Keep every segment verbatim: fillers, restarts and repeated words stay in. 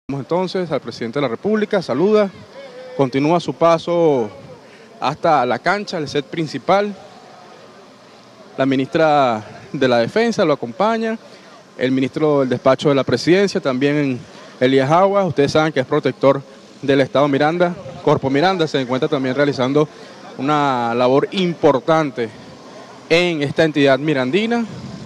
Entonces al presidente de la República, saluda, continúa su paso hasta la cancha, el set principal. La ministra de la Defensa lo acompaña, el ministro del despacho de la Presidencia, también Elías Aguas. Ustedes saben que es protector del Estado Miranda. Corpo Miranda se encuentra también realizando una labor importante en esta entidad mirandina.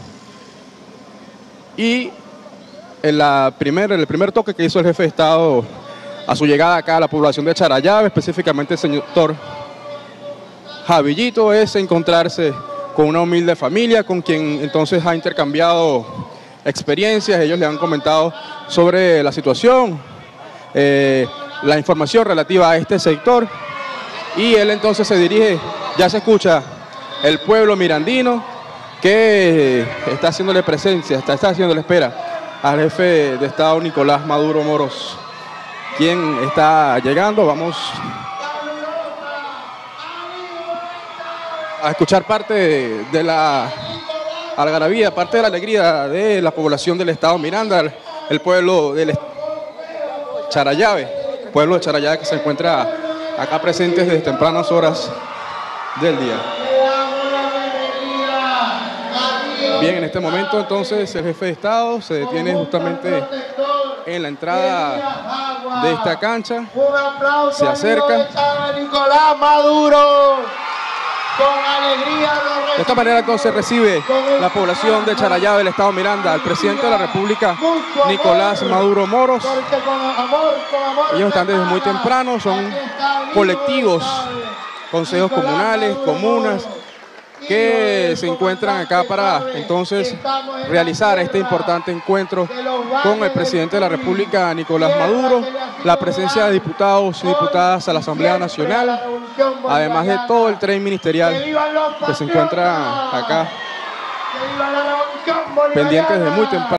Y en la primer, el primer toque que hizo el jefe de Estado a su llegada acá a la población de Charallave, específicamente el señor Javillito, es encontrarse con una humilde familia con quien entonces ha intercambiado experiencias. Ellos le han comentado sobre la situación, eh, la información relativa a este sector, y él entonces se dirige, ya se escucha el pueblo mirandino que está haciéndole presencia, está, está haciéndole espera al jefe de Estado Nicolás Maduro Moros, quien está llegando. Vamos a escuchar parte de, de la algarabía, parte de la alegría de la población del Estado Miranda, el, el pueblo de Charallave, pueblo de Charallave que se encuentra acá presente desde tempranas horas del día. Bien, en este momento entonces el jefe de Estado se detiene justamente en la entrada de esta cancha, se acerca. Nicolás Maduro, con alegría. De esta manera entonces recibe la población de Charallave del Estado Miranda al presidente de la República, Nicolás Maduro Moros. Ellos están desde muy temprano, son colectivos, consejos comunales, comunas, que se encuentran acá para entonces realizar este importante encuentro con el presidente de la República, Nicolás Maduro, la presencia de diputados y diputadas a la Asamblea Nacional, además de todo el tren ministerial que se encuentra acá pendientes desde muy temprano.